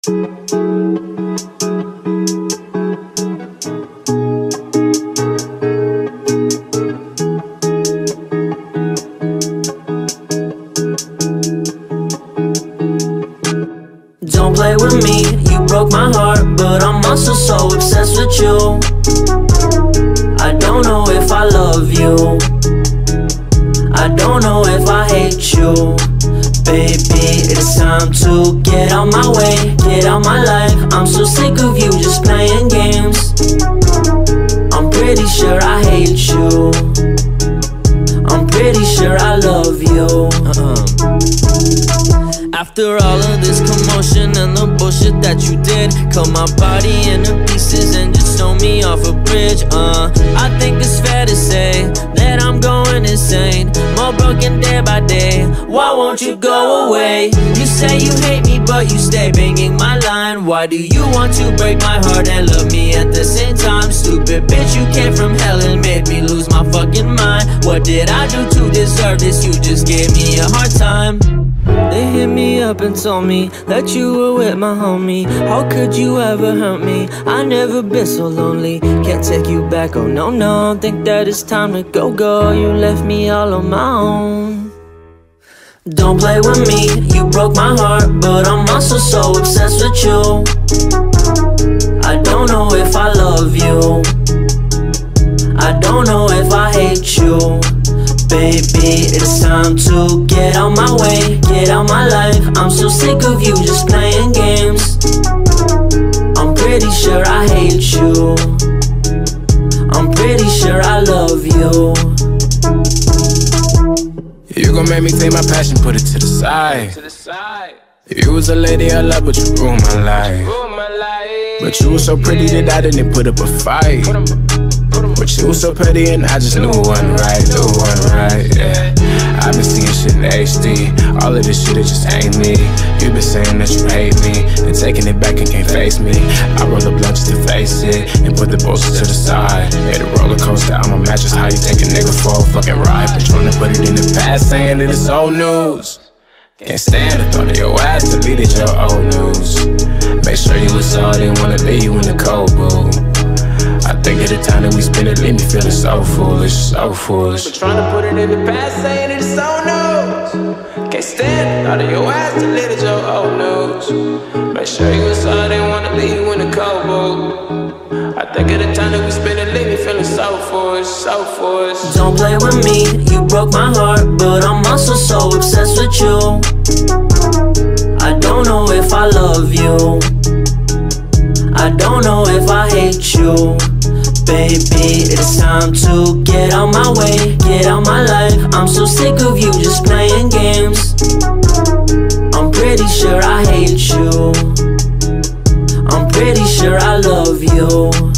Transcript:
Don't play with me, you broke my heart, but I'm also so obsessed with you. I don't know if I love you, I don't know if I hate you. Baby, it's time to get out my way, get out my life. I'm so sick of you just playing games. I'm pretty sure I hate you, I'm pretty sure I love you. After all of this commotion and the bullshit that you did, cut my body into pieces and just throw me off a bridge. I think it's fair to say that I'm going insane, more broken day by day. Why won't you go away? You say you hate me, but you stay banging my line. Why do you want to break my heart and love me at the same time? Stupid bitch, you came from hell and made me lose my fucking mind. What did I do to deserve this? You just gave me a hard time. They hit me up and told me that you were with my homie. How could you ever hurt me? I never been so lonely. Can't take you back, oh no, no. Think that it's time to go, go. You left me all on my own. Don't play with me, you broke my heart, but I'm also so obsessed with you. I don't know if I love you, I don't know if I hate you. Baby, it's time to get out my way, get out my life. I'm so sick of you just playing games. I'm pretty sure I hate you, I'm pretty sure I love you. You gon' make me take my passion, put it to the side. You was a lady I love, but you ruined my life. But you was so pretty that I didn't put up a fight. But you was so petty and I just knew it wasn't right, yeah. I've been seeing shit in HD, all of this shit, it just ain't me. You been saying that you hate me, and taking it back and can't face me. I roll a blunt just to face it, and put the bullshit to the side. Yeah, the roller coaster, I'm a mattress, how you take a nigga for a fucking ride? But trying to put it in the past, saying that it's old news. Can't stand the thought of your ass, deleted your old news. Make sure you was all, didn't wanna leave you in the cold, boo. I think of the time that we spent it, leave me feeling so foolish, so foolish. But trying to put it in the past, saying it's so news. Can't stand the thought of your ass, deleted your old news. Make sure you was all, didn't wanna leave you in the cold, boo. I think of the time that we spent it, leave me feeling so foolish, so foolish. Don't play with me, you broke my heart, but I'm also so obsessed with you. I don't know if I love you, I don't know if I hate you. Baby, it's time to get out my way, get out my life. I'm so sick of you just playing games. I'm pretty sure I hate you, I'm pretty sure I love you.